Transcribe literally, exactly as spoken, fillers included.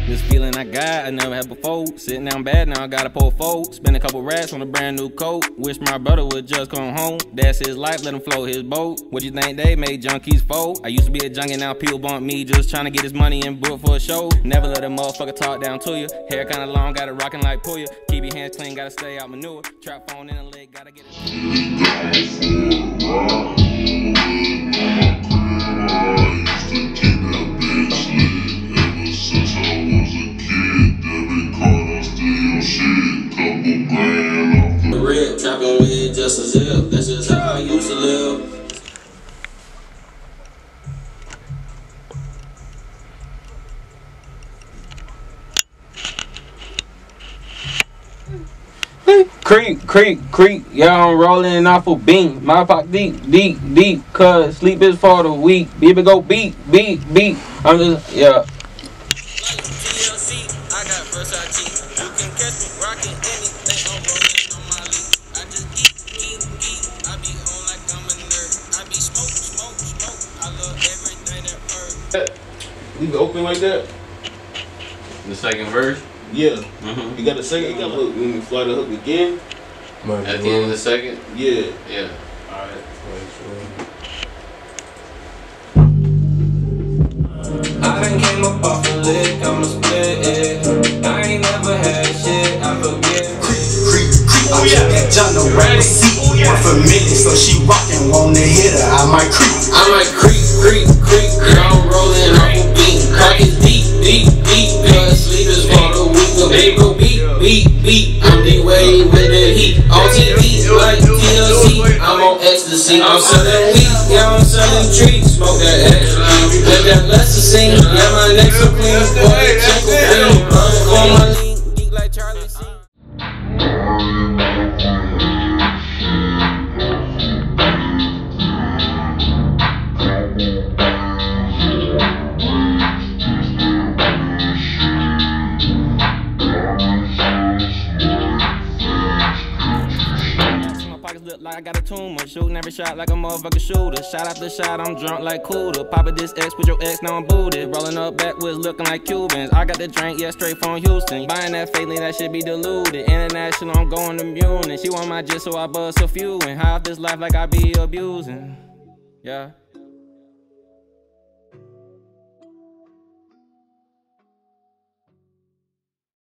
This feeling I got, I never had before. Sitting down bad, now I gotta pull fold. Spend a couple racks on a brand new coat. Wish my brother would just come home. That's his life, let him float his boat. What you think they made junkies fold? I used to be a junkie, now people bump me. Just trying to get his money and book for a show. Never let a motherfucker talk down to you. Hair kinda long, got it rocking like Puya. Keep your hands clean, gotta stay out manure. Trap phone in the leg, gotta get it. Red, trapping with just a zip. That's just how I used to live. Creep, creep, creep, y'all I'm rolling off a beam. My pop deep, deep, deep, cause sleep is for the weak. Baby go beat, beat, beat. I'm just, yeah. I got Versace. You can catch me rocking anything. I'm rolling on my lead. I just geek, geek, geek. I be on like I'm a nerd. I be smoke, smoke, smoke. I love everything that hurt. Leave it open like that? The second verse? Yeah. Mm-hmm. You got a second? You got a hook. When you fly the hook again? At the end of the second? Yeah. Yeah. Alright. I done came up off the lick, I'ma split it. I ain't never had shit, I forget. Creep, creep, creep. Oh yeah, that John no ready seat. Oh yeah, for a minute, so she rockin', wanna hit her. I might creep. I might creep, creep, creep. Y'all rolling off a beat. Pockets deep, deep, deep. Cause sleep is for the weak. The baby go beat, beat, beat. I'm D-Way with the heat. On T V like T L C. I'm on ecstasy. I'm selling weed, yeah, I'm selling trees. Smoke that extra. Let that lesser sing. Yeah, my neck so clean. Boy, check the green. Running for my lean. Geek like Charlie C. Like I got a tumor, shooting every shot like a motherfucking shooter. Shot after shot, I'm drunk like Cooter. Papa this X with your ex, now I'm booted. Rolling up backwoods, looking like Cubans. I got the drink, yeah, straight from Houston. Buying that Faithley, that shit be diluted. International, I'm going to Munich. She want my jet, so I bust a few and high off this life like I be abusing. Yeah.